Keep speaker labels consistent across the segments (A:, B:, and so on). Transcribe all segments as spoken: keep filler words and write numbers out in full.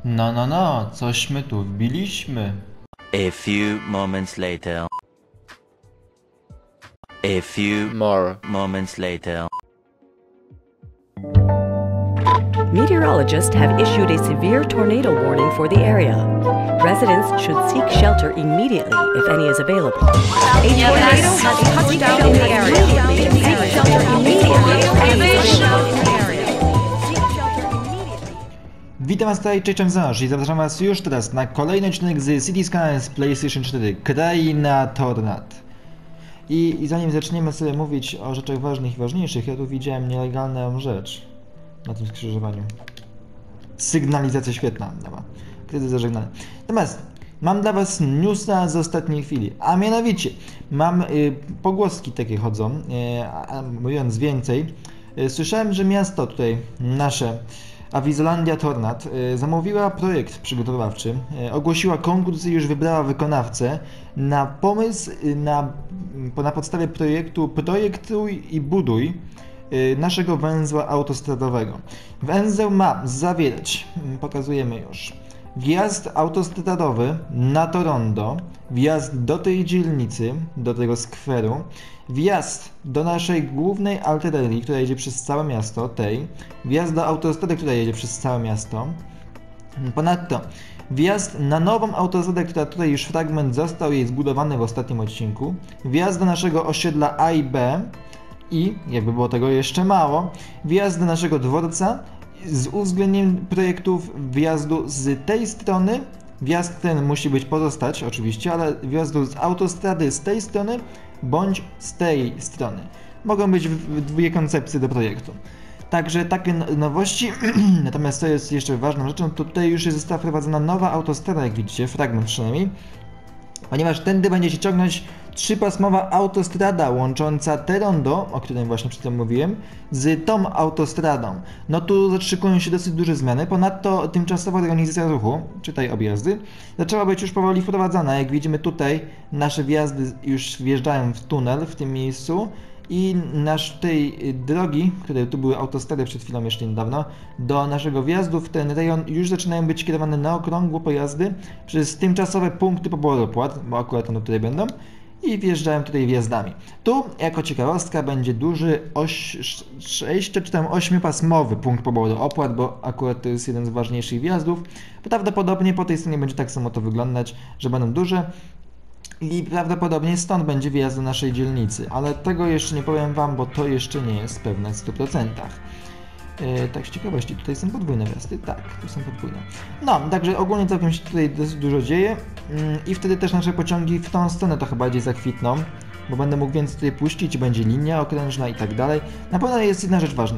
A: No, no, no, cośmy tu wbiliśmy.
B: A few moments later. A few
C: More.
B: moments later.
D: Meteorologists have issued a severe tornado warning for the area. Residents should seek shelter immediately if any is available. A tornado has touched down in the area. Seek shelter immediately if any is available in the area. Seek shelter immediately.
A: Witam was tutaj, cześć, Zanż i zapraszam was już teraz na kolejny odcinek z City Skylines PlayStation cztery, Kraina Tornad. I, I zanim zaczniemy sobie mówić o rzeczach ważnych i ważniejszych, ja tu widziałem nielegalną rzecz na tym skrzyżowaniu. Sygnalizacja świetna, dobra. Kryzys zażegnany. Natomiast mam dla was newsa z ostatniej chwili, a mianowicie mam y, pogłoski takie chodzą, y, a, mówiąc więcej, y, słyszałem, że miasto tutaj nasze, Awizolandia Tornad, y, zamówiła projekt przygotowawczy, y, ogłosiła konkurs i już wybrała wykonawcę na pomysł y, na, y, na podstawie projektu Projektuj i buduj y, naszego węzła autostradowego. Węzeł ma zawierać, y, pokazujemy już, wjazd autostradowy na Torondo, wjazd do tej dzielnicy, do tego skweru, wjazd do naszej głównej artylerii, która jedzie przez całe miasto, tej, wjazd do autostrady, która jedzie przez całe miasto. Ponadto wjazd na nową autostradę, która tutaj już fragment został jej zbudowany w ostatnim odcinku, wjazd do naszego osiedla A i B i, jakby było tego jeszcze mało, wjazd do naszego dworca, z uwzględnieniem projektów wjazdu z tej strony. Wjazd ten musi być pozostać oczywiście, ale wjazdu z autostrady z tej strony bądź z tej strony. Mogą być dwie koncepcje do projektu. Także takie nowości. Natomiast co jest jeszcze ważną rzeczą, to tutaj już została wprowadzona nowa autostrada, jak widzicie, fragment przynajmniej. Ponieważ tędy będzie się ciągnąć trzypasmowa autostrada łącząca Torondo, o którym właśnie przed tym mówiłem, z tą autostradą. No tu zatrzykują się dosyć duże zmiany. Ponadto tymczasowa organizacja ruchu, czytaj objazdy, zaczęła być już powoli wprowadzana. Jak widzimy tutaj, nasze wjazdy już wjeżdżają w tunel w tym miejscu i nasz tej drogi, które tu były autostrady przed chwilą jeszcze niedawno, do naszego wjazdu w ten rejon już zaczynają być kierowane na okrągło pojazdy przez tymczasowe punkty poboru opłat, bo akurat one tutaj będą, i wjeżdżają tutaj wjazdami. Tu, jako ciekawostka, będzie duży sześć czy tam ośmiopasmowy punkt poboru opłat, bo akurat to jest jeden z ważniejszych wjazdów. Prawdopodobnie po tej stronie będzie tak samo to wyglądać, że będą duże. I prawdopodobnie stąd będzie wjazd do naszej dzielnicy, ale tego jeszcze nie powiem wam, bo to jeszcze nie jest pewne w stu procentach. Yy, tak z ciekawości, tutaj są podwójne wjazdy? Tak, tu są podwójne. No, także ogólnie całkiem się tutaj dosyć dużo dzieje yy, i wtedy też nasze pociągi w tą stronę trochę bardziej zakwitną, bo będę mógł więcej tutaj puścić, będzie linia okrężna i tak dalej. Na pewno jest jedna rzecz ważna.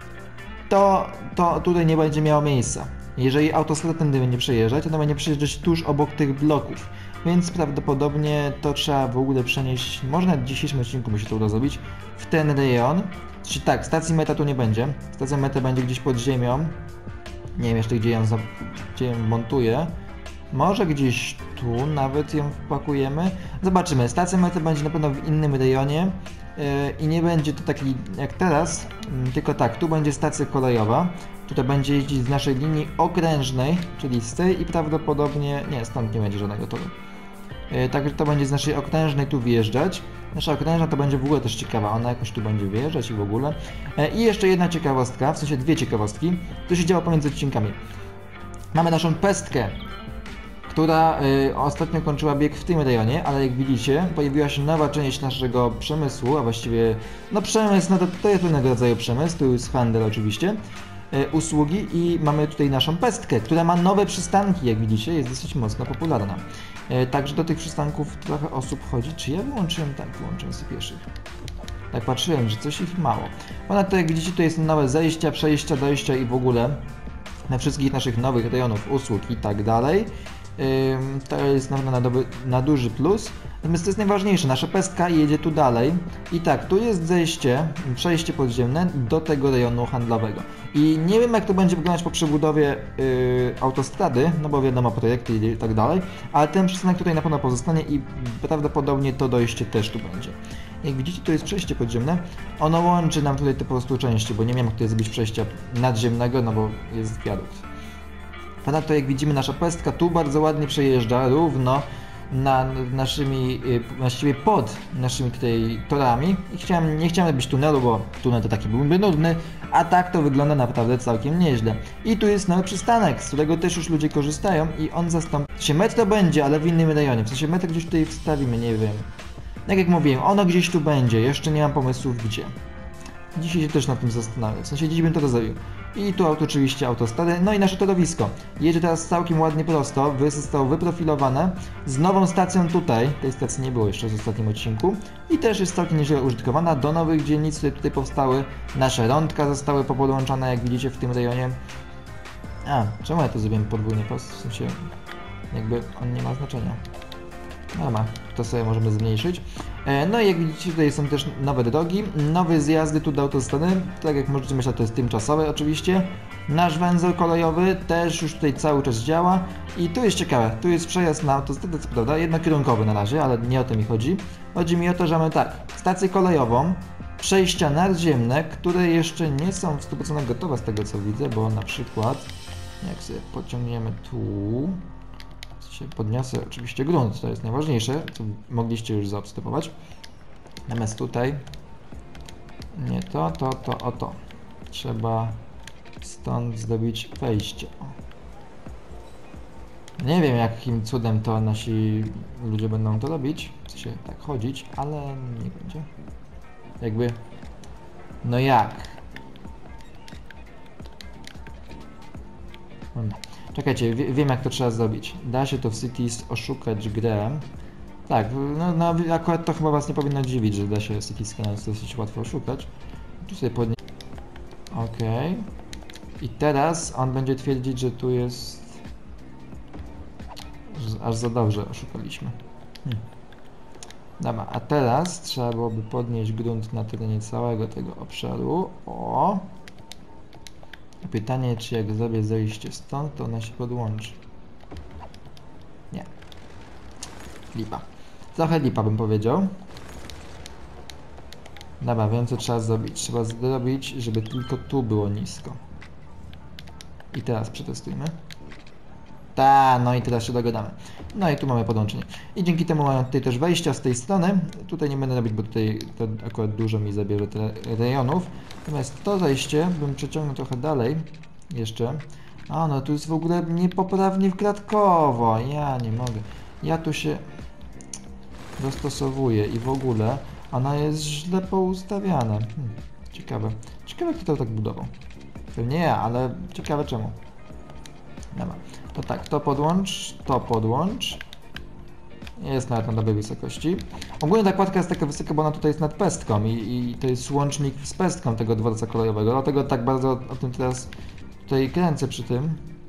A: To, to tutaj nie będzie miało miejsca. Jeżeli autostrada tędy będzie przejeżdżać, to będzie przejeżdżać tuż obok tych bloków. Więc prawdopodobnie to trzeba w ogóle przenieść, może nawet w dzisiejszym odcinku by się to uda zrobić, w ten rejon. Czyli tak, stacji meta tu nie będzie. Stacja meta będzie gdzieś pod ziemią. Nie wiem jeszcze gdzie ją, gdzie ją montuję. Może gdzieś tu nawet ją wpakujemy. Zobaczymy. Stacja meta będzie na pewno w innym rejonie. Yy, I nie będzie to taki jak teraz, yy, tylko tak, tu będzie stacja kolejowa. Tutaj będzie jeździć z naszej linii okrężnej, czyli z tej i prawdopodobnie, nie, stąd nie będzie żadnego toru. Yy, także to będzie z naszej okrężnej tu wjeżdżać. Nasza okrężna to będzie w ogóle też ciekawa, ona jakoś tu będzie wjeżdżać i w ogóle. Yy, I jeszcze jedna ciekawostka, w sensie dwie ciekawostki, co się działo pomiędzy odcinkami. Mamy naszą pestkę, która y, ostatnio kończyła bieg w tym rejonie, ale jak widzicie, pojawiła się nowa część naszego przemysłu, a właściwie, no przemysł, no to, to jest pewnego rodzaju przemysł, to jest handel oczywiście, y, usługi i mamy tutaj naszą pestkę, która ma nowe przystanki, jak widzicie, jest dosyć mocno popularna. Y, także do tych przystanków trochę osób chodzi. Czy ja wyłączyłem? Tak, wyłączyłem sobie pieszych. Tak patrzyłem, że coś ich mało. Ponadto jak widzicie, tutaj są nowe zejścia, przejścia, dojścia i w ogóle na wszystkich naszych nowych rejonów usług i tak dalej. To jest na, na, na duży plus. Natomiast to jest najważniejsze, nasza pestka jedzie tu dalej i tak, tu jest zejście, przejście podziemne do tego rejonu handlowego. I nie wiem jak to będzie wyglądać po przebudowie yy, autostrady, no bo wiadomo, projekty i tak dalej, ale ten przystanek tutaj na pewno pozostanie i prawdopodobnie to dojście też tu będzie. Jak widzicie, to jest przejście podziemne, ono łączy nam tutaj te po prostu części, bo nie wiem jak tutaj zrobić przejścia nadziemnego, no bo jest wiadukt. Ponadto jak widzimy, nasza pestka tu bardzo ładnie przejeżdża równo na naszymi, właściwie pod naszymi tutaj torami. I chciałem, nie chciałem robić tunelu, bo tunel to taki byłby nudny, a tak to wygląda naprawdę całkiem nieźle. I tu jest nowy przystanek, z którego też już ludzie korzystają i on zastąpi... się metro będzie, ale w innym rejonie, w sensie metro gdzieś tutaj wstawimy, nie wiem. Tak jak mówiłem, ono gdzieś tu będzie, jeszcze nie mam pomysłów gdzie. Dzisiaj się też nad tym zastanawiam, w sensie dziś bym to rozrobił. I tu auto oczywiście autostrady, no i nasze torowisko. Jedzie teraz całkiem ładnie prosto, zostało wyprofilowane z nową stacją tutaj, tej stacji nie było jeszcze w ostatnim odcinku i też jest całkiem nieźle użytkowana do nowych dzielnic, które tutaj powstały. Nasze rądka zostały popodłączane, jak widzicie w tym rejonie. A, czemu ja to zrobiłem podwójnie post? W sensie, jakby on nie ma znaczenia. No ma, to sobie możemy zmniejszyć. No i jak widzicie, tutaj są też nowe drogi, nowe zjazdy tu do autostrady, tak jak możecie myśleć, to jest tymczasowe oczywiście. Nasz węzeł kolejowy też już tutaj cały czas działa i tu jest ciekawe, tu jest przejazd na autostradę, co prawda, jednokierunkowy na razie, ale nie o to mi chodzi. Chodzi mi o to, że mamy tak, stację kolejową, przejścia nadziemne, które jeszcze nie są w stu procentach gotowe z tego co widzę, bo na przykład, jak sobie pociągniemy tu... się podniosę oczywiście grunt, to jest najważniejsze, co mogliście już zaobserwować. Natomiast tutaj nie to, to, to, o to. Trzeba stąd zrobić wejście. Nie wiem jakim cudem to nasi ludzie będą to robić, w sensie tak chodzić, ale nie będzie. Jakby, no jak? Hmm. Czekajcie, wie, wiem jak to trzeba zrobić. Da się to w Cities oszukać grę. Tak, no, no akurat to chyba was nie powinno dziwić, że da się Cities Skylines dosyć łatwo oszukać. Tu sobie podnieść. Okej. Okay. I teraz on będzie twierdzić, że tu jest... że aż za dobrze oszukaliśmy. Hmm. Dobra, a teraz trzeba byłoby podnieść grunt na terenie całego tego obszaru. O! Pytanie, czy jak zrobię zejście stąd, to ona się podłączy. Nie. Lipa. Trochę lipa bym powiedział. Dobra, wiem co trzeba zrobić. Trzeba zrobić, żeby tylko tu było nisko. I teraz przetestujmy. Ta, no i teraz się dogadamy. No i tu mamy podłączenie. I dzięki temu mamy tutaj też wejścia z tej strony. Tutaj nie będę robić, bo tutaj to akurat dużo mi zabierze te rejonów. Natomiast to zejście bym przeciągnął trochę dalej. Jeszcze. A no tu jest w ogóle niepoprawnie wkładkowo. Ja nie mogę. Ja tu się dostosowuję i w ogóle ona jest źle poustawiana. Hmm, ciekawe. Ciekawe kto to tak budował. Pewnie ja, ale ciekawe czemu. Dobra. To tak, to podłącz, to podłącz. Jest nawet na dobrej wysokości. Ogólnie ta kładka jest taka wysoka, bo ona tutaj jest nad pestką i, i to jest łącznik z pestką tego dworca kolejowego. Dlatego tak bardzo o tym teraz tutaj kręcę przy tym.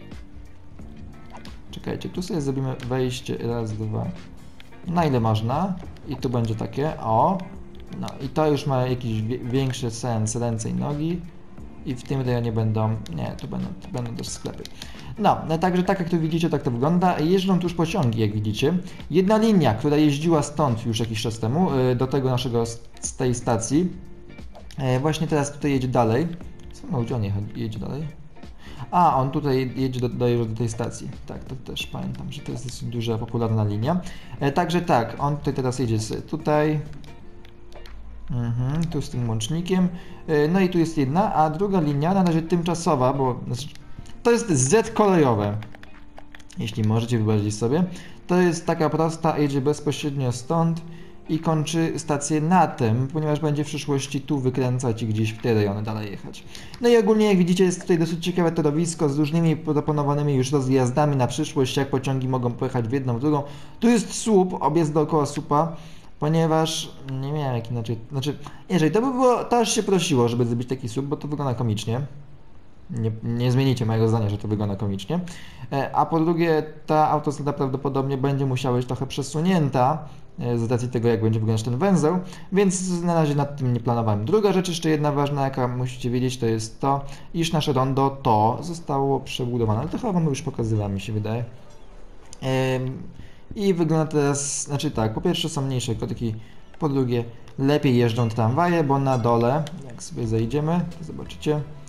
A: Czekajcie, tu sobie zrobimy wejście raz, dwa. Na ile można. I tu będzie takie, o. No i to już ma jakiś większy sens, ręce i nogi. I w tym rejonie będą, nie, tu będą, tu będą też sklepy. No, no, także tak jak tu widzicie, tak to wygląda. Jeżdżą tu już pociągi, jak widzicie. Jedna linia, która jeździła stąd już jakiś czas temu, do tego naszego, z tej stacji. Właśnie teraz tutaj jedzie dalej. Co, gdzie on jedzie dalej? A, on tutaj jedzie do, do, do tej stacji. Tak, to też pamiętam, że to jest dosyć duża, popularna linia. Także tak, on tutaj teraz jedzie tutaj. Mhm, tu z tym łącznikiem. No i tu jest jedna, a druga linia, na razie tymczasowa, bo to jest Z kolejowe. Jeśli możecie wyobrazić sobie. To jest taka prosta, jedzie bezpośrednio stąd i kończy stację na tym, ponieważ będzie w przyszłości tu wykręcać i gdzieś w te rejony dalej jechać. No i ogólnie jak widzicie jest tutaj dosyć ciekawe torowisko z różnymi proponowanymi już rozjazdami na przyszłość, jak pociągi mogą pojechać w jedną, w drugą. Tu jest słup, objazd dookoła słupa. Ponieważ nie miałem jak inaczej, znaczy, jeżeli to by było, to aż się prosiło, żeby zrobić taki słup, bo to wygląda komicznie. Nie, nie zmienicie mojego zdania, że to wygląda komicznie. A po drugie, ta autostrada prawdopodobnie będzie musiała być trochę przesunięta z racji tego, jak będzie wyglądać ten węzeł, więc na razie nad tym nie planowałem. Druga rzecz, jeszcze jedna ważna, jaka musicie wiedzieć, to jest to, iż nasze rondo to zostało przebudowane, ale to chyba wam już pokazywałem, mi się wydaje. Ehm, I wygląda teraz, znaczy tak, po pierwsze są mniejsze kotki, po drugie lepiej jeżdżą tramwaje, bo na dole, jak sobie zejdziemy, to zobaczycie,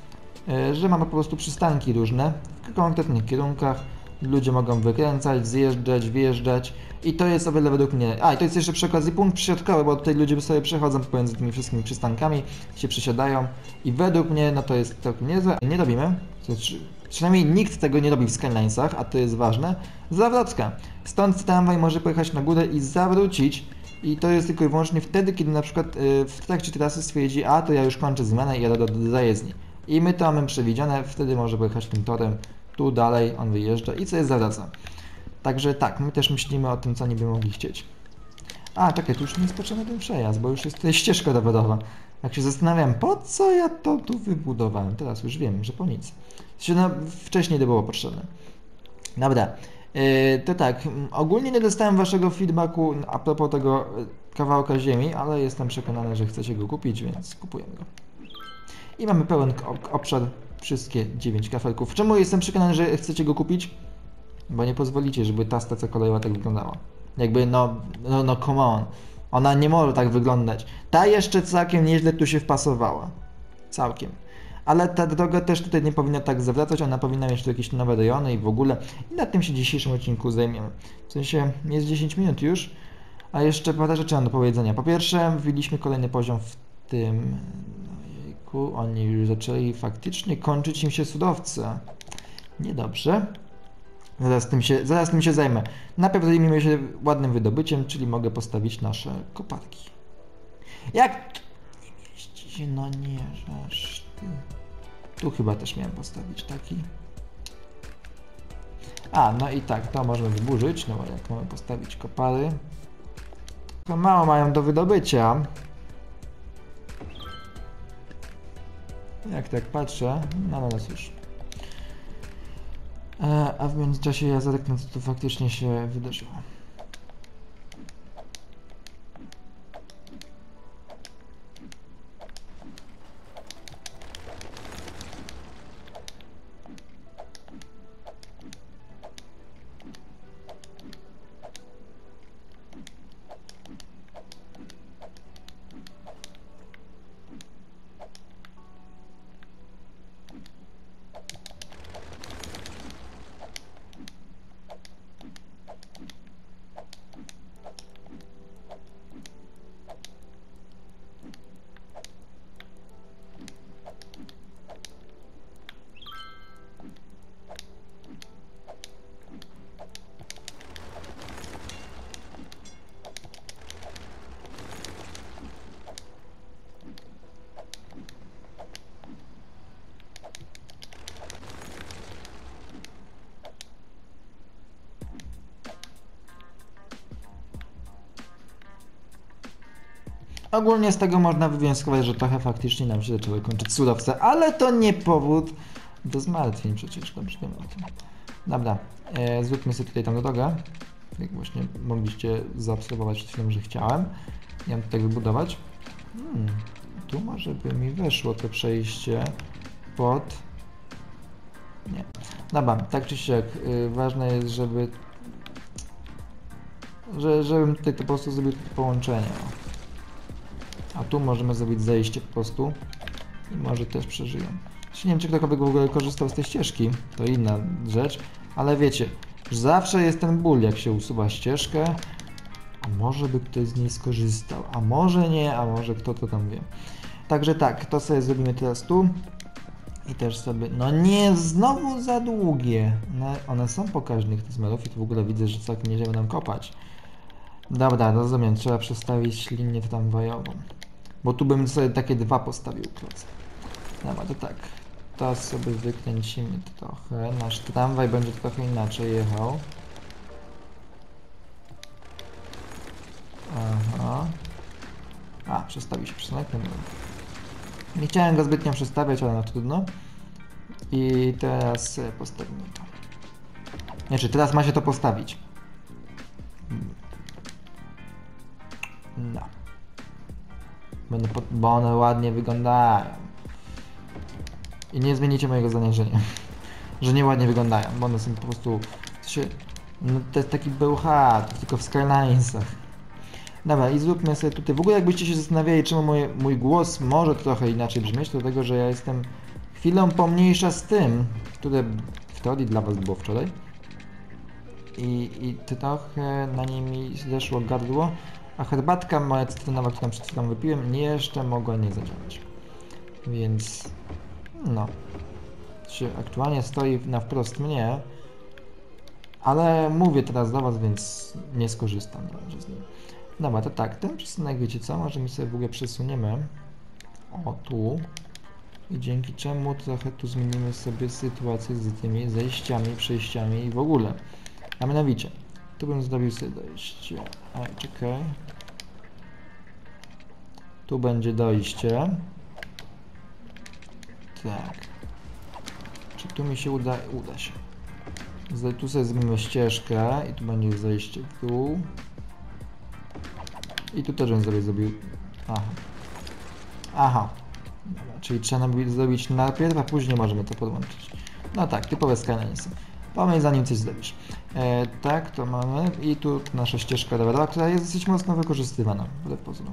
A: yy, że mamy po prostu przystanki różne w konkretnych kierunkach. Ludzie mogą wykręcać, zjeżdżać, wjeżdżać i to jest o wiele według mnie... A, i to jest jeszcze przy okazji punkt przysiadkowy, bo tutaj ludzie sobie przechodzą pomiędzy tymi wszystkimi przystankami, się przesiadają i według mnie no to jest całkiem niezłe. Nie robimy, znaczy, przynajmniej nikt tego nie robi w Skylinesach, a to jest ważne, zawrotka. Stąd tramwaj może pojechać na górę i zawrócić i to jest tylko i wyłącznie wtedy, kiedy na przykład yy, w trakcie trasy stwierdzi, a to ja już kończę zmianę i jadę do, do zajezdni. I my to mamy przewidziane, wtedy może pojechać tym torem. Tu dalej on wyjeżdża i co jest zawraca. Także tak, my też myślimy o tym, co niby mogli chcieć. A, czekaj, tu już nie jest potrzebny ten przejazd, bo już jest tutaj ścieżka rowerowa. Jak się zastanawiam, po co ja to tu wybudowałem? Teraz już wiem, że po nic. No, wcześniej to było potrzebne. Dobra, yy, to tak, ogólnie nie dostałem waszego feedbacku a propos tego kawałka ziemi, ale jestem przekonany, że chcecie go kupić, więc kupujemy go. I mamy pełen obszar. Wszystkie dziewięć kafelków. Czemu jestem przekonany, że chcecie go kupić? Bo nie pozwolicie, żeby ta stacja kolejowa tak wyglądała. Jakby no, no, no come on. Ona nie może tak wyglądać. Ta jeszcze całkiem nieźle tu się wpasowała. Całkiem. Ale ta droga też tutaj nie powinna tak zawracać, ona powinna mieć tu jakieś nowe rejony i w ogóle. I nad tym się w dzisiejszym odcinku zajmiemy. W sensie, jest dziesięć minut już, a jeszcze parę rzeczy mam do powiedzenia. Po pierwsze, wbiliśmy kolejny poziom w tym... Oni już zaczęli faktycznie kończyć im się cudowce. Niedobrze. Zaraz tym się, zaraz tym się zajmę. Najpierw zajmijmy się ładnym wydobyciem, czyli mogę postawić nasze koparki. Jak nie mieści się, no nie, aż ty. Tu chyba też miałem postawić taki. A, no i tak, to możemy wyburzyć, no bo jak mamy postawić kopary. To mało mają do wydobycia. Jak tak patrzę, no no cóż. E, a w międzyczasie ja zerknę, co tu faktycznie się wydarzyło. Ogólnie z tego można wywnioskować, że trochę faktycznie nam się zaczęły kończyć surowce, ale to nie powód do zmartwień przecież, dobrze wiemy o tym. Dobra, e, zróbmy sobie tutaj tą drogę, jak właśnie mogliście zaobserwować przed chwilą, że chciałem ją tutaj wybudować. Hmm, tu może by mi weszło to przejście pod... Nie. Dobra, tak czy siak, y, ważne jest, żeby... Że, żebym tutaj to po prostu zrobił połączenie. A tu możemy zrobić zejście po prostu i może też przeżyją. Nie wiem, czy ktokolwiek w ogóle korzystał z tej ścieżki, to inna rzecz, ale wiecie, że zawsze jest ten ból, jak się usuwa ścieżkę, a może by ktoś z niej skorzystał, a może nie, a może kto to tam wie. Także tak, to sobie zrobimy teraz tu i też sobie, no nie, znowu za długie, one, one są pokaźnych te zmerów i tu w ogóle widzę, że całkiem nieźle będą kopać. Dobra, rozumiem, trzeba przestawić linię tramwajową. Bo tu bym sobie takie dwa postawił kloce. Dobra, to tak. To sobie wykręcimy trochę. Nasz tramwaj będzie trochę inaczej jechał. Aha. A, przestawi się przystanek. Nie chciałem go zbytnio przestawiać, ale no trudno. I teraz postawimy to. Znaczy, teraz ma się to postawić. No. Będę pod... Bo one ładnie wyglądają. I nie zmienicie mojego zdania, że nie. Że nie ładnie wyglądają, bo one są po prostu... Się... No to jest taki bełchat, tylko w Skylinesach. Dobra, i zróbmy sobie tutaj... W ogóle jakbyście się zastanawiali, czemu mój, mój głos może trochę inaczej brzmieć, to dlatego, że ja jestem chwilę pomniejsza z tym, które w teorii dla was było wczoraj. I, i trochę na niej mi zeszło gardło, a herbatka moja cytrynowa, którą przed chwilą wypiłem, jeszcze mogła nie zadziałać. Więc no, się aktualnie stoi na wprost mnie, ale mówię teraz do was, więc nie skorzystam na razie z nim. Dobra, to tak, ten przesunek, wiecie co, może my sobie w ogóle przesuniemy o tu i dzięki czemu trochę tu zmienimy sobie sytuację z tymi zejściami, przejściami i w ogóle. A mianowicie, tu bym zrobił sobie dojście. A, czekaj. Tu będzie dojście. Tak. Czy tu mi się uda? Uda się. Tu sobie zrobimy ścieżkę i tu będzie zejście w dół. I tu też bym sobie zrobił. Aha. Aha. Dobra, czyli trzeba zrobić najpierw, a później możemy to podłączyć. No tak, typowe Skylinesy. Pomyśl zanim coś zrobisz. E, tak, to mamy. I tu nasza ścieżka rowerowa, która jest dosyć mocno wykorzystywana. Wbrew pozorom.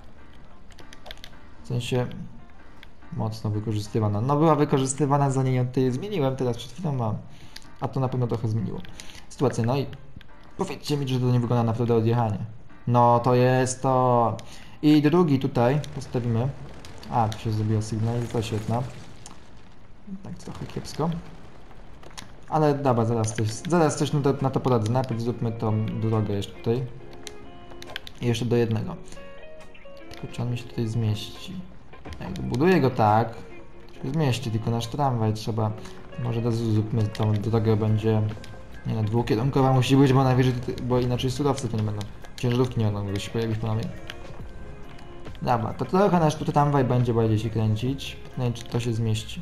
A: W sensie mocno wykorzystywana. No była wykorzystywana, zanim ją tutaj zmieniłem, teraz przed chwilą mam. A to na pewno trochę zmieniło sytuację. No i powiedzcie mi, że to nie wygląda naprawdę odjechanie. No to jest to. I drugi tutaj postawimy. A, tu się zrobiła sygnalizacja świetna. Tak trochę kiepsko. Ale dobra, zaraz coś, zaraz coś na to, na to poradzę. Najpierw zróbmy tą drogę jeszcze tutaj. I jeszcze do jednego. Tylko czy on mi się tutaj zmieści? Jak buduję go tak, to się zmieści, tylko nasz tramwaj trzeba. Może teraz zróbmy tą drogę, będzie. Nie no, dwukierunkowa musi być, bo najwyżej, bo inaczej surowce to nie będą. Ciężarówki nie będą się pojawić po nami. Dobra, to trochę nasz tutaj tramwaj będzie bardziej się kręcić. Nie wiem, czy to się zmieści.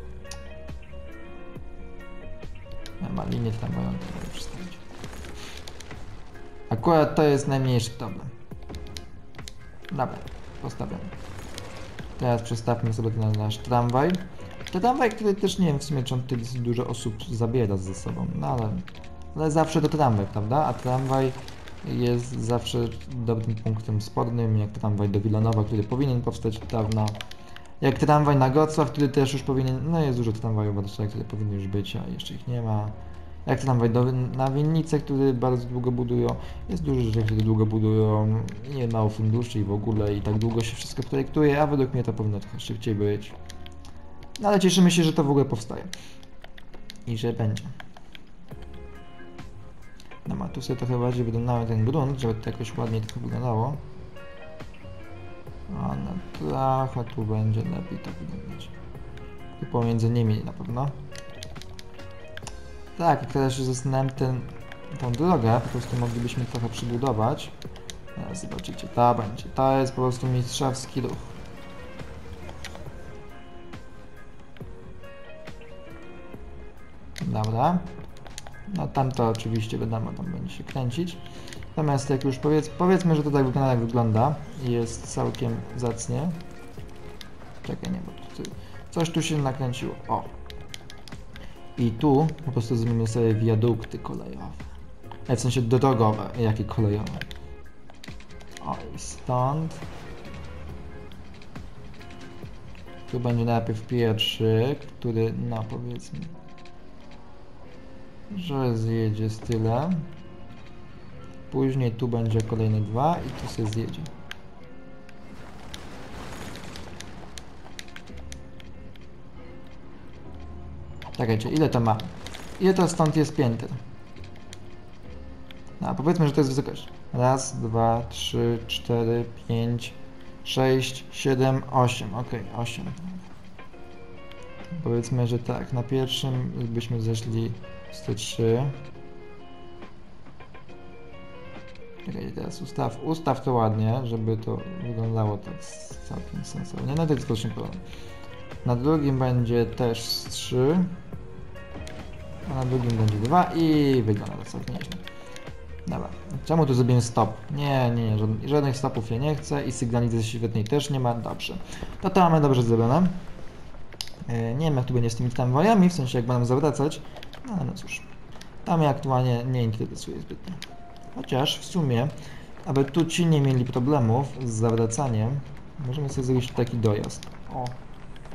A: Ma linię tramwajową, to mogę przedstawić. Akurat to jest najmniejszy problem. Dobra, postawiam. Teraz przestawmy sobie na nasz tramwaj. To tramwaj, który też nie wiem w sumie, czy on tutaj dużo osób zabiera ze sobą, no ale, ale zawsze to tramwaj, prawda? A tramwaj jest zawsze dobrym punktem spornym, jak tramwaj do Wilanowa, który powinien powstać dawno. Jak tramwaj na Gocław, który też już powinien, no jest dużo tramwajów w Warszawie, które powinny już być, a jeszcze ich nie ma. Jak tramwaj do, na Winnicę, który bardzo długo budują, jest dużo rzeczy, które długo budują, nie mało funduszy i w ogóle i tak długo się wszystko projektuje, a według mnie to powinno trochę szybciej być. No ale cieszymy się, że to w ogóle powstaje. I że będzie. No ma tu sobie trochę bardziej wyglądały ten grunt, żeby to jakoś ładniej trochę wyglądało. A no trochę tu będzie lepiej to wyglądać. Tu pomiędzy nimi na pewno. Tak, i teraz się zastanawiam ten, tą drogę, po prostu moglibyśmy trochę przybudować. Teraz zobaczycie, to będzie. To jest po prostu mistrzowski ruch. Dobra. No tam to oczywiście wiadomo, tam będzie się kręcić. Natomiast jak już powiedz, powiedzmy, że to tak wygląda jak wygląda i jest całkiem zacnie. Czekaj, nie, bo tu, coś tu się nakręciło. O! I tu po prostu zmienimy sobie wiadukty kolejowe. W sensie drogowe, jakie kolejowe. O, i stąd. Tu będzie najpierw pierwszy, który, no powiedzmy, że zjedzie z tyle. Później tu będzie kolejne dwa i tu się zjedzie. Czekajcie, ile to ma? Ile to stąd jest pięter? No, powiedzmy, że to jest wysokość. Raz, dwa, trzy, cztery, pięć, sześć, siedem, osiem. Ok, osiem. Powiedzmy, że tak, na pierwszym byśmy zeszli sto trzy. Czekaj, teraz ustaw, ustaw to ładnie, żeby to wyglądało tak całkiem sensownie. No to jest troszkę problem. Na drugim będzie też trzy. A na drugim będzie dwa i wygląda to całkiem nieźle. Dobra, czemu tu zrobimy stop? Nie, nie, nie, żadnych, żadnych stopów ja nie chcę i sygnalizacji świetnej też nie ma. Dobrze. To to mamy dobrze zrobione. Yy, nie wiem jak tu będzie z tymi tramwajami, w sensie jak będą zawracać. No, no cóż, to mnie aktualnie nie interesuje zbytnio. Chociaż w sumie, aby tu ci nie mieli problemów z zawracaniem, możemy sobie zrobić taki dojazd. O.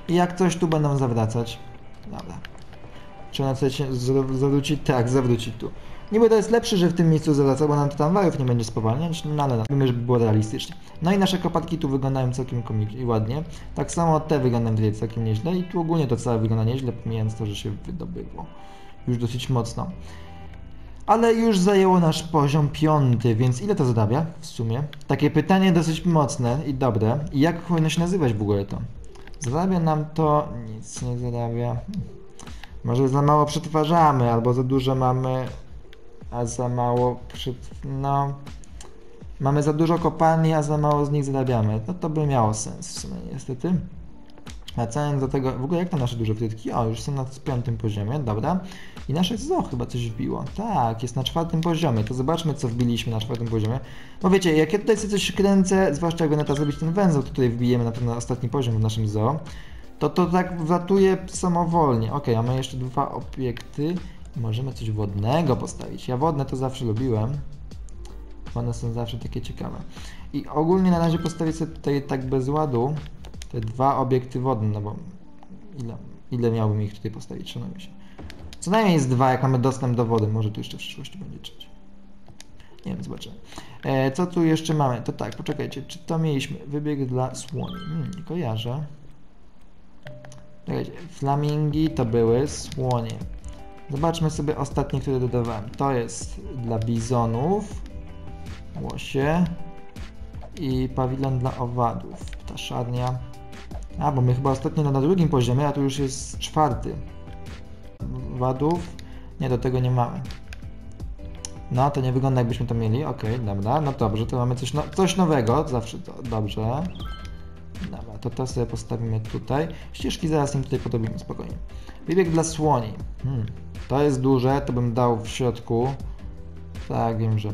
A: I jak coś tu będą zawracać. Dobra. Czy ona chce się zawrócić? Tak, zawrócić tu. Niby to jest lepsze, że w tym miejscu zawraca, bo nam to tam wajów nie będzie spowalniać, no ale wiemy, żeby było realistycznie. No i nasze koparki tu wyglądają całkiem komicznie i ładnie. Tak samo te wyglądają tutaj całkiem nieźle i tu ogólnie to całe wygląda nieźle, pomijając to, że się wydobyło. Już dosyć mocno. Ale już zajęło nasz poziom piąty, więc ile to zarabia w sumie? Takie pytanie dosyć mocne i dobre. I jak powinno się nazywać w ogóle to? Zarabia nam to... nic nie zarabia. Może za mało przetwarzamy, albo za dużo mamy... a za mało przed... no... mamy za dużo kopalni, a za mało z nich zarabiamy. No to by miało sens w sumie niestety. Wracając do tego, w ogóle jak to nasze duże frytki? O, już są na piątym poziomie, dobra. I nasze zoo chyba coś wbiło. Tak, jest na czwartym poziomie. To zobaczmy, co wbiliśmy na czwartym poziomie. Bo wiecie, jak ja tutaj sobie coś kręcę, zwłaszcza jak będę teraz zrobić ten węzeł, to tutaj wbijemy na ten ostatni poziom w naszym zoo, to to tak wlatuje samowolnie. Ok, mamy jeszcze dwa obiekty. Możemy coś wodnego postawić. Ja wodne to zawsze lubiłem. One są zawsze takie ciekawe. I ogólnie na razie postawię sobie tutaj tak bez ładu te dwa obiekty wodne, no bo ile, ile miałbym ich tutaj postawić, szanujmy się. Co najmniej jest dwa, jak mamy dostęp do wody, może tu jeszcze w przyszłości będzie trzeci. Nie wiem, zobaczymy. E, co tu jeszcze mamy? To tak, poczekajcie, czy to mieliśmy? Wybieg dla słoni. Hmm, nie kojarzę. Czekajcie, flamingi to były słonie. Zobaczmy sobie ostatnie, które dodawałem. To jest dla bizonów, łosie i pawilon dla owadów, ptaszarnia. A, bo my chyba ostatnio na drugim poziomie, a tu już jest czwarty. Owadów, nie, do tego nie mamy. No, to nie wygląda jakbyśmy to mieli, okej, okay, dobra, no dobrze, to mamy coś, no, coś nowego, zawsze to, dobrze. Dobra, to to sobie postawimy tutaj. Ścieżki zaraz im tutaj podobimy, spokojnie. Wybieg dla słoni. Hmm. To jest duże, to bym dał w środku. Tak, wiem, że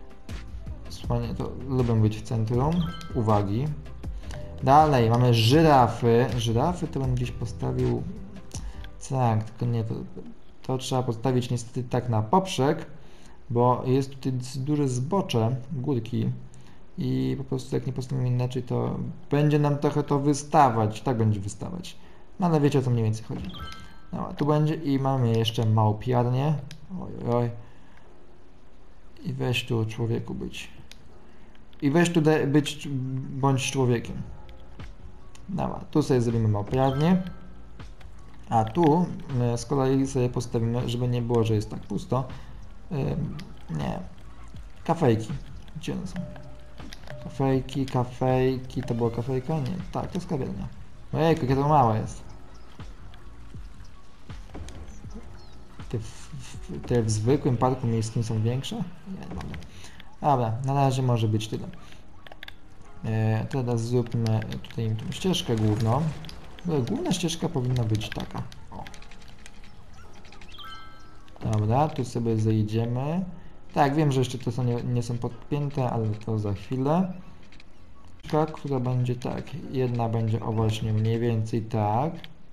A: słonie to lubią być w centrum uwagi. Dalej, mamy żyrafy. Żyrafy to bym gdzieś postawił... Tak, tylko nie, to, to trzeba postawić niestety tak na poprzek, bo jest tutaj duże zbocze, górki. I po prostu jak nie postawimy inaczej, to będzie nam trochę to wystawać, tak będzie wystawać. No ale wiecie, o co mniej więcej chodzi. No, tu będzie i mamy jeszcze małpiarnię. Oj, oj. I weź tu człowieku być. I weź tu być, bądź człowiekiem. Dobra, tu sobie zrobimy małpiarnię. A tu z kolei sobie postawimy, żeby nie było, że jest tak pusto. Yy, nie. Kafejki. Gdzie one są? Kafejki, kafejki, to była kafejka? Nie, tak, to jest kawiarnia. Ojejku, jakie to małe jest. Te w, w, te w zwykłym parku miejskim są większe? Nie, dobra. Dobra, na razie może być tyle. E, teraz zróbmy tutaj tą ścieżkę główną. Główna ścieżka powinna być taka. O. Dobra, tu sobie zejdziemy. Tak, wiem, że jeszcze to są nie, nie są podpięte, ale to za chwilę. Która będzie tak, jedna będzie o właśnie mniej więcej tak.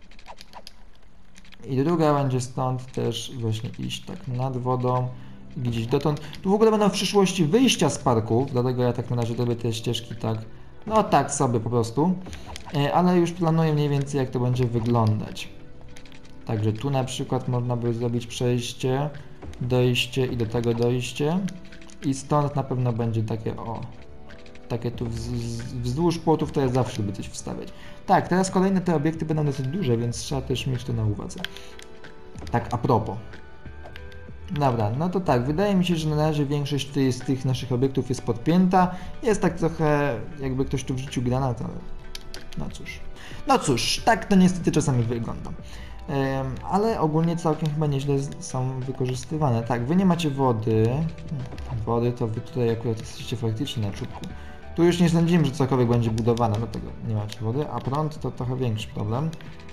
A: I druga będzie stąd też właśnie iść tak nad wodą, gdzieś dotąd. Tu w ogóle będą w przyszłości wyjścia z parku, dlatego ja tak na razie robię te ścieżki tak, no tak sobie po prostu. Ale już planuję mniej więcej, jak to będzie wyglądać. Także tu na przykład można by zrobić przejście, dojście i do tego dojście. I stąd na pewno będzie takie o, takie tu wzdłuż płotów, to ja zawsze lubię coś wstawiać. Tak, teraz kolejne te obiekty będą dosyć duże, więc trzeba też mieć to na uwadze. Tak a propos. Dobra, no to tak, wydaje mi się, że na razie większość z tych naszych obiektów jest podpięta. Jest tak trochę, jakby ktoś tu wrzucił granat, ale no cóż. No cóż, tak to niestety czasami wygląda. Um, ale ogólnie całkiem chyba nieźle są wykorzystywane. Tak, wy nie macie wody. Wody to wy tutaj akurat jesteście faktycznie na czubku. Tu już nie sądziłem, że cokolwiek będzie budowane, dlatego nie macie wody, a prąd to trochę większy problem.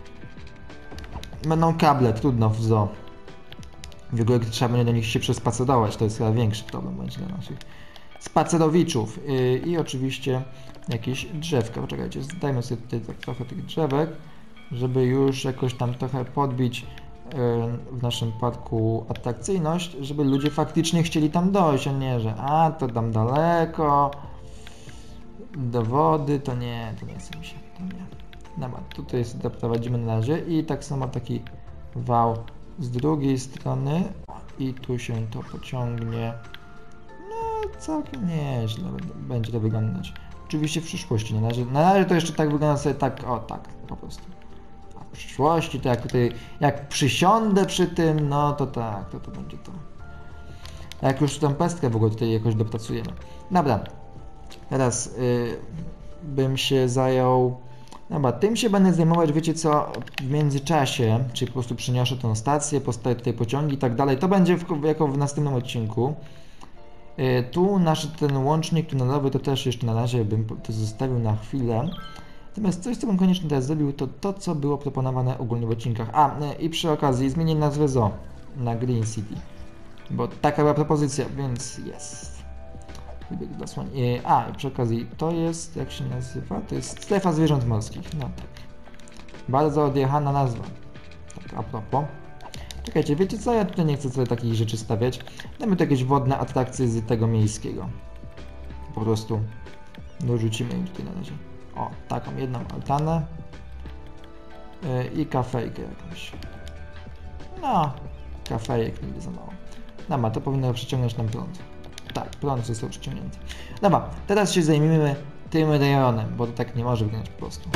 A: Będą kable, trudno w zoo. W ogóle trzeba będzie do nich się przespacerować, to jest chyba większy problem będzie dla naszych spacerowiczów. Yy, I oczywiście jakieś drzewka. Poczekajcie, dajmy sobie tutaj tak trochę tych drzewek, żeby już jakoś tam trochę podbić w naszym parku atrakcyjność, żeby ludzie faktycznie chcieli tam dojść, a nie, że a to tam daleko, do wody, to nie, to nie chce mi się, to nie. Dobra, tutaj sobie doprowadzimy na razie i tak samo taki wał z drugiej strony i tu się to pociągnie. No całkiem nieźle będzie to wyglądać. Oczywiście w przyszłości, na razie, na razie to jeszcze tak wygląda sobie tak, o tak, po prostu. A w przyszłości to jak tutaj, jak przysiądę przy tym, no to tak, to to będzie to. A jak już tą pestkę w ogóle tutaj jakoś dopracujemy. Dobra, teraz y, bym się zajął, dobra, tym się będę zajmować, wiecie co, w międzyczasie, czyli po prostu przyniosę tą stację, postawię tutaj pociągi i tak dalej, to będzie w, jako w następnym odcinku. Y, tu nasz ten łącznik tunelowy to też jeszcze na razie bym to zostawił na chwilę. Natomiast coś, co bym koniecznie teraz zrobił, to to, co było proponowane ogólnie w odcinkach. A, y, i przy okazji zmienię nazwę Zoo na Green City. Bo taka była propozycja, więc jest. A, i przy okazji, to jest, jak się nazywa? To jest strefa zwierząt morskich. No tak. Bardzo odjechana nazwa. Tak, a propos. Czekajcie, wiecie co? Ja tutaj nie chcę sobie takich rzeczy stawiać. Damy tu jakieś wodne atrakcje z tego miejskiego. Po prostu dorzucimy im tutaj na razie. O, taką jedną altanę. Yy, I kafejkę jakąś. No, kafejek nigdy za mało. Dobra, to powinno przyciągnąć nam prąd. Tak, prąd został przyciągnięty. Dobra, teraz się zajmiemy tym rejonem, bo to tak nie może wyglądać po prostu.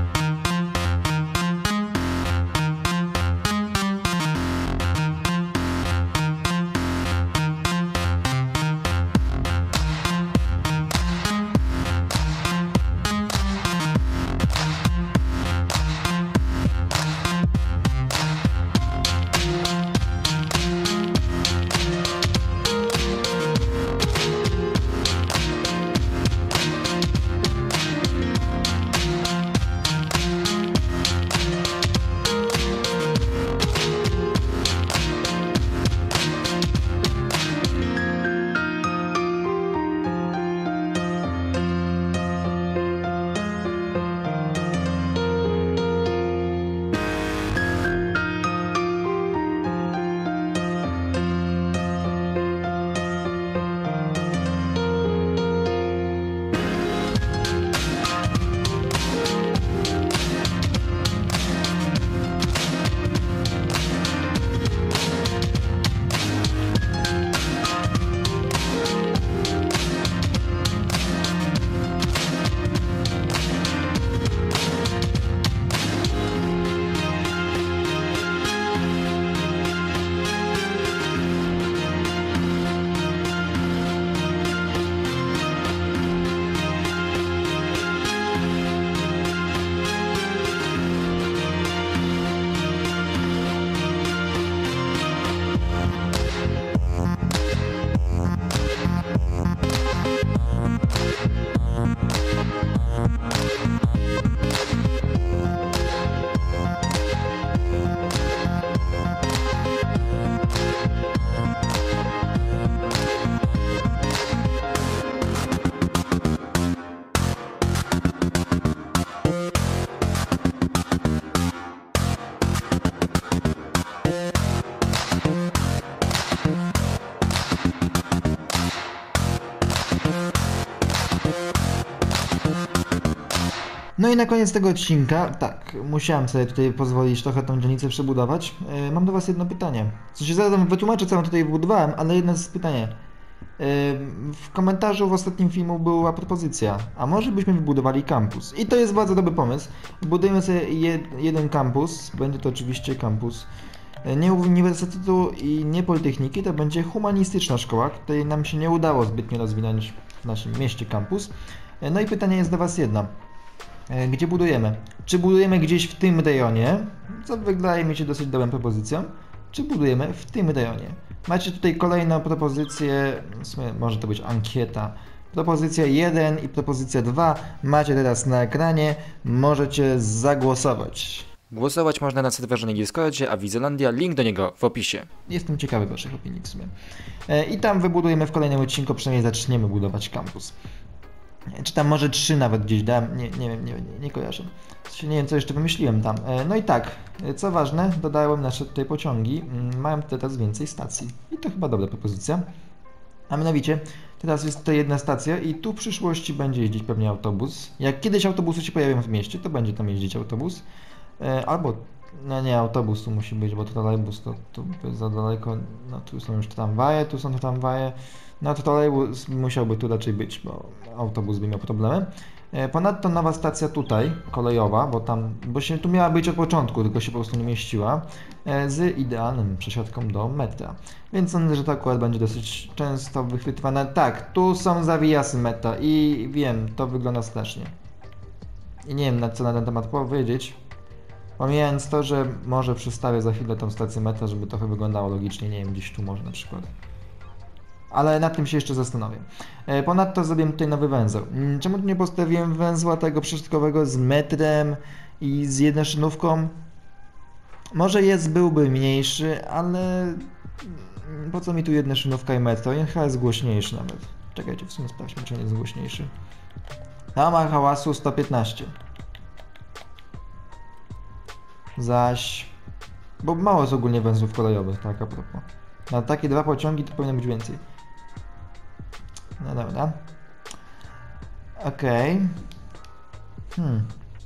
A: No i na koniec tego odcinka, tak, musiałem sobie tutaj pozwolić trochę tą dzielnicę przebudować. Yy, mam do was jedno pytanie. Co się zaraz wytłumaczę, co wam tutaj wybudowałem, ale jedno jest pytanie. Yy, w komentarzu w ostatnim filmu była propozycja, a może byśmy wybudowali kampus. I to jest bardzo dobry pomysł. Budujemy sobie jed, jeden kampus, będzie to oczywiście kampus nie uniwersytetu i nie politechniki, to będzie humanistyczna szkoła, której nam się nie udało zbytnio rozwinąć w naszym mieście kampus. Yy, no i pytanie jest do was jedno. Gdzie budujemy? Czy budujemy gdzieś w tym rejonie, co wydaje mi się dosyć dobrą propozycją, czy budujemy w tym rejonie? Macie tutaj kolejną propozycję, w sumie może to być ankieta. Propozycja jeden i propozycja dwa macie teraz na ekranie, możecie zagłosować.
C: Głosować można na serwerze na Discordzie, a Wizelandia, link do niego w opisie.
A: Jestem ciekawy waszych opinii w sumie. I tam wybudujemy w kolejnym odcinku, przynajmniej zaczniemy budować kampus. Czy tam może trzy nawet gdzieś dałem, nie, nie wiem, nie, nie, nie kojarzę. Nie wiem, co jeszcze wymyśliłem tam. No i tak, co ważne, dodałem nasze tutaj pociągi, mają teraz więcej stacji. I to chyba dobra propozycja. A mianowicie, teraz jest to jedna stacja i tu w przyszłości będzie jeździć pewnie autobus. Jak kiedyś autobusy się pojawią w mieście, to będzie tam jeździć autobus. E, albo, no nie, autobus tu musi być, bo to trolejbus to, to jest za daleko. No tu są już tramwaje, tu są tramwaje. No to trolejbus musiałby tu raczej być, bo autobus by miał problemy. E, ponadto nowa stacja tutaj, kolejowa, bo tam, bo się tu miała być od początku, tylko się po prostu nie mieściła, e, z idealnym przesiadką do metra. Więc sądzę, że to akurat będzie dosyć często wychwytywane. Tak, tu są zawijasy metra i wiem, to wygląda strasznie. I nie wiem, na co na ten temat powiedzieć. Pomijając to, że może przystawię za chwilę tą stację metra, żeby trochę wyglądało logicznie, nie wiem, gdzieś tu może na przykład. Ale nad tym się jeszcze zastanowię. E, ponadto zrobię tutaj nowy węzeł. Czemu tu nie postawiłem węzła tego przesiadkowego z metrem i z jednoszynówką? Może jest, byłby mniejszy, ale po co mi tu jedna szynówka i metro? On chyba jest głośniejszy nawet. Czekajcie, w sumie sprawdźmy, czy on jest głośniejszy. Tam ma hałasu sto piętnaście. Zaś... Bo mało jest ogólnie węzłów kolejowych, tak a propos. Na takie dwa pociągi to powinno być więcej. No dobra. Okej. Okay. Hmm.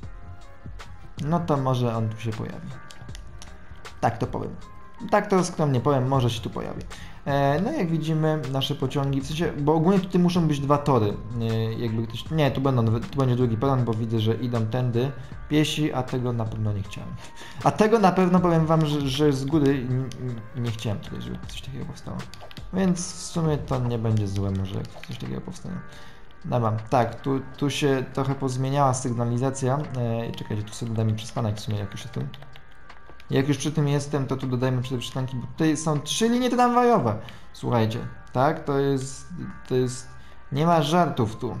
A: No to może on tu się pojawi. Tak to powiem. Tak to skromnie powiem, może się tu pojawi. E, no jak widzimy, nasze pociągi, w sensie, bo ogólnie tutaj muszą być dwa tory. E, jakby ktoś, nie, tu, będą, tu będzie drugi peron, bo widzę, że idą tędy piesi, a tego na pewno nie chciałem. A tego na pewno powiem wam, że, że z góry nie, nie chciałem tutaj, żeby coś takiego powstało. Więc w sumie to nie będzie złe może, jak coś takiego powstanie. Dobra, tak, tu, tu się trochę pozmieniała sygnalizacja. E, czekajcie, tu sobie dodajmy przystanek w sumie, jak już jestem. Jak już przy tym jestem, to tu dodajmy przy te przystanki, bo tutaj są trzy linie tramwajowe. Słuchajcie, tak, to jest, to jest, nie ma żartów tu.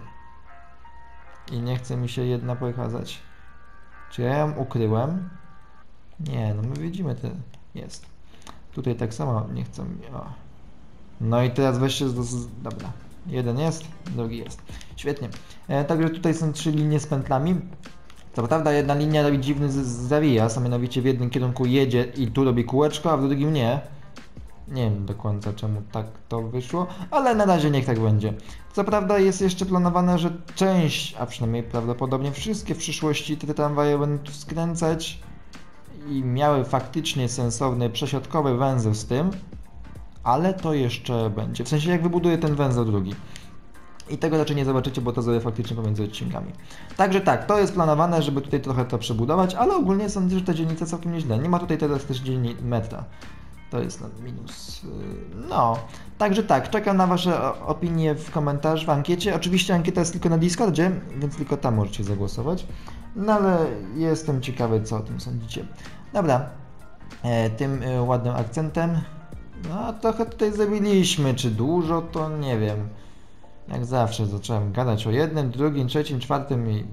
A: I nie chce mi się jedna pokazać. Czy ja ją ukryłem? Nie, no my widzimy, to jest. Tutaj tak samo nie chcę mi, o. No i teraz weźcie, z, z, dobra. Jeden jest, drugi jest. Świetnie. E, także tutaj są trzy linie z pętlami. Co prawda jedna linia robi dziwny zawijas, a mianowicie w jednym kierunku jedzie i tu robi kółeczko, a w drugim nie. Nie wiem do końca czemu tak to wyszło, ale na razie niech tak będzie. Co prawda jest jeszcze planowane, że część, a przynajmniej prawdopodobnie wszystkie w przyszłości te tramwaje będą tu skręcać i miały faktycznie sensowny przesiadkowy węzeł z tym, ale to jeszcze będzie, w sensie jak wybuduję ten węzeł drugi. I tego raczej nie zobaczycie, bo to zrobię faktycznie pomiędzy odcinkami. Także tak, to jest planowane, żeby tutaj trochę to przebudować, ale ogólnie sądzę, że ta dzielnica całkiem nieźle. Nie ma tutaj teraz też dzielnicy metra. To jest minus. No, także tak, czekam na wasze opinie w komentarzu, w ankiecie. Oczywiście ankieta jest tylko na Discordzie, więc tylko tam możecie zagłosować. No ale jestem ciekawy, co o tym sądzicie. Dobra, e, tym e, ładnym akcentem. No, trochę tutaj zrobiliśmy, czy dużo, to nie wiem. Jak zawsze zacząłem gadać o jednym, drugim, trzecim, czwartym i,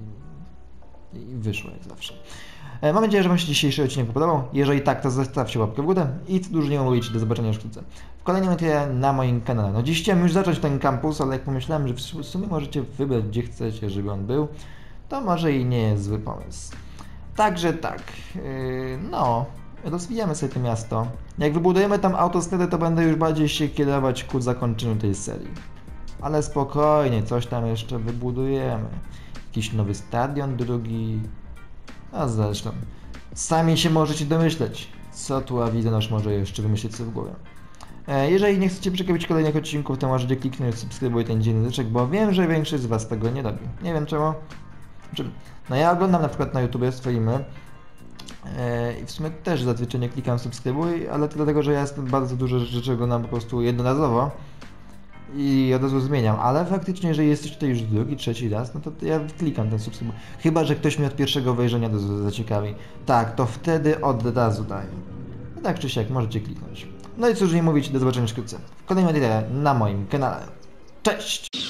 A: i wyszło jak zawsze. E, mam nadzieję, że wam się dzisiejszy odcinek podobał. Jeżeli tak, to zostawcie łapkę w górę i co dużo nie mówić, do zobaczenia już wkrótce w kolejnym materiale na moim kanale. No dziś chciałem już zacząć ten kampus, ale jak pomyślałem, że w sumie możecie wybrać gdzie chcecie, żeby on był, to może i nie jest zły pomysł. Także tak, yy, no, rozwijamy sobie to miasto. Jak wybudujemy tam autostradę, to będę już bardziej się kierować ku zakończeniu tej serii. Ale spokojnie, coś tam jeszcze wybudujemy. Jakiś nowy stadion drugi. A zresztą, sami się możecie domyśleć, co tu Awizonasz może jeszcze wymyślić sobie w głowie. E, jeżeli nie chcecie przegapić kolejnych odcinków, to możecie kliknąć subskrybuj ten dziewiętniczek, bo wiem, że większość z was tego nie robi. Nie wiem czemu. Znaczy, no ja oglądam na przykład na YouTubie streamy e, i w sumie też zazwyczaj nie klikam subskrybuj, ale to dlatego, że ja jestem bardzo dużo rzeczy oglądam po prostu jednorazowo. I od razu zmieniam, ale faktycznie, jeżeli jesteś tutaj już drugi, trzeci raz, no to ja klikam ten subskrybuj. Chyba że ktoś mnie od pierwszego wejrzenia zaciekawi. Tak, to wtedy od razu daję. No tak czy siak, możecie kliknąć. No i cóż nie mówić, do zobaczenia wkrótce w kolejnym materiale na moim kanale. Cześć!